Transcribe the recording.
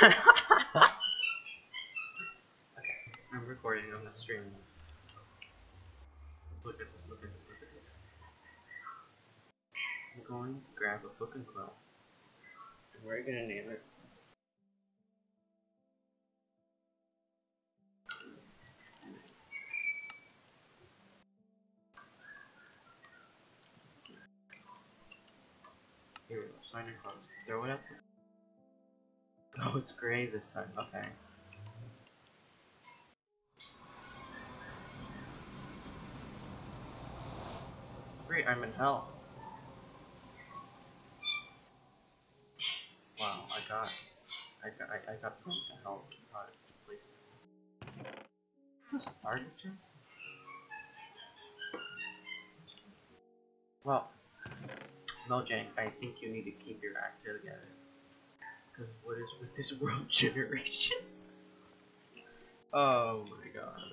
Okay, I'm recording on the stream. Look at this, look at this, look at this. I'm going to grab a book and quill. And we're gonna name it. Here we go, sign your clothes. Throw it up. Oh, it's gray this time, okay. Great, I'm in hell. Wow, I got some hell product placement. Just started to? Well, Mojang, I think you need to keep your act together. Because what is with this world generation? Oh my god.